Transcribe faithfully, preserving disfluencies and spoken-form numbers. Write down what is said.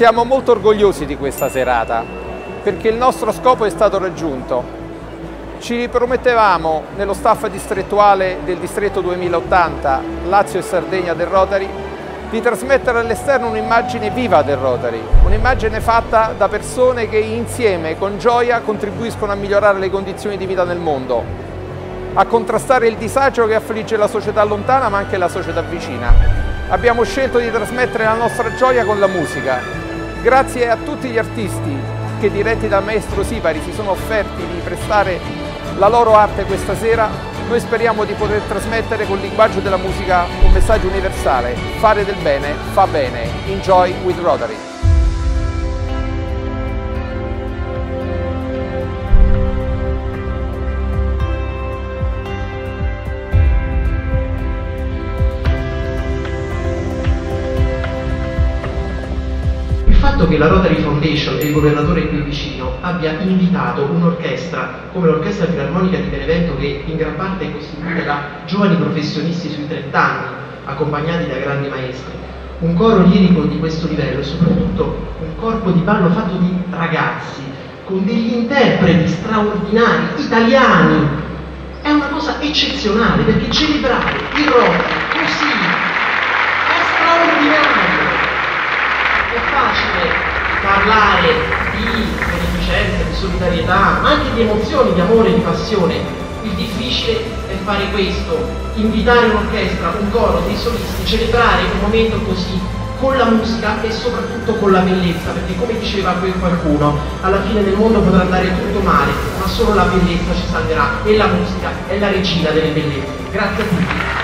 Siamo molto orgogliosi di questa serata perché il nostro scopo è stato raggiunto. Ci ripromettevamo nello staff distrettuale del distretto duemilaottanta Lazio e Sardegna del Rotary di trasmettere all'esterno un'immagine viva del Rotary, un'immagine fatta da persone che insieme con gioia contribuiscono a migliorare le condizioni di vita nel mondo, a contrastare il disagio che affligge la società lontana ma anche la società vicina. Abbiamo scelto di trasmettere la nostra gioia con la musica. Grazie a tutti gli artisti che, diretti dal maestro Sipari, si sono offerti di prestare la loro arte questa sera, noi speriamo di poter trasmettere col linguaggio della musica un messaggio universale: fare del bene fa bene. Enjoy with Rotary. Il fatto che la Rotary Foundation e il governatore qui vicino abbia invitato un'orchestra come l'Orchestra Filarmonica di Benevento, che in gran parte è costituita da giovani professionisti sui trenta anni, accompagnati da grandi maestri, un coro lirico di questo livello e soprattutto un corpo di ballo fatto di ragazzi, con degli interpreti straordinari, italiani, è una cosa eccezionale, perché celebrare il rock così è straordinario. È facile parlare di beneficenza, di solidarietà, ma anche di emozioni, di amore, di passione. Il difficile è fare questo, invitare un'orchestra, un coro, dei solisti, celebrare un momento così con la musica e soprattutto con la bellezza, perché come diceva qui qualcuno, alla fine del mondo potrà andare tutto male, ma solo la bellezza ci salverà, e la musica è la regina delle bellezze. Grazie a tutti.